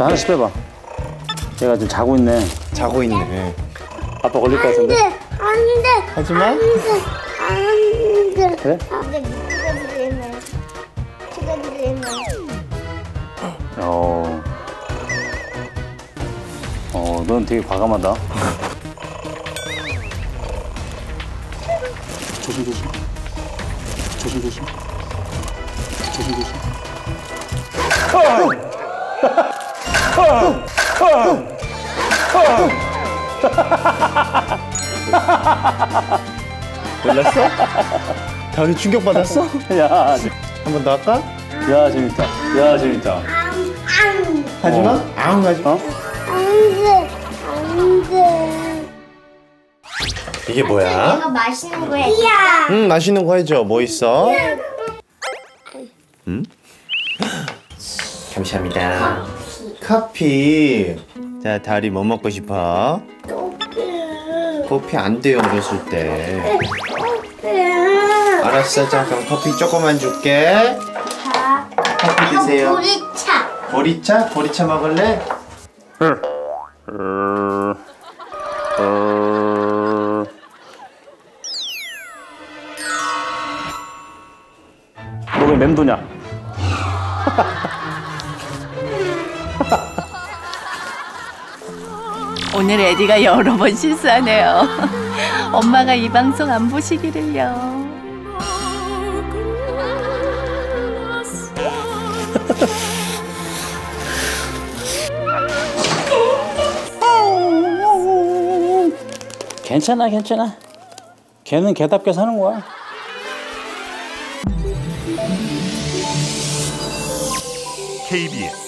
자, 하나씩 빼봐. 얘가 지금 자고 있네. 자고 있네. 아빠 걸릴 것 같은데? 안 돼. 하지마. 안 돼. 그래? 근데 찍어드리면. 넌 되게 과감하다. 조심. 놀랐어? 다리 충격받았어? 야, 한 번 더 할까? 야, 재밌다. 야, 재밌다. 하지마. 아웅 하지마. 어? 안 돼. 이게 뭐야? 이거 맛있는 거 해야. 맛있는 거 해줘. 뭐 있어? 감사합니다. 커피. 자, 다리 뭐 먹고 싶어? 커피 안 돼요, 어렸을 때. 알았어, 자, 그럼 커피 조금만 줄게. 커피 드세요. 보리차. 보리차? 보리차 먹을래? 너 왜 맴도냐? 오늘 에디가 여러 번 실수하네요. 엄마가 이 방송 안 보시기를요. 괜찮아. 걔는 걔답게 사는 거야. KBS